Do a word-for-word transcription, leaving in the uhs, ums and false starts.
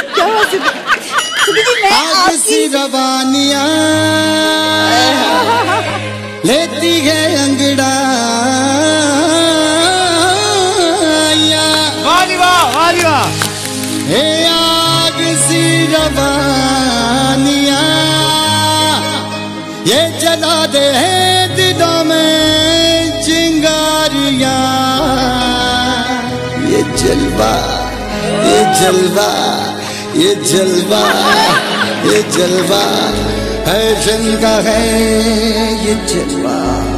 क्या आग सी रवानियां लेती है अंगड़ा। वाह वाह वाह। हे आग सी रवानियां ये जला दे दिलों में चिंगारियां। ये जलवा ये जलवा ये जलवा ये जलवा है जिनका है ये जलवा।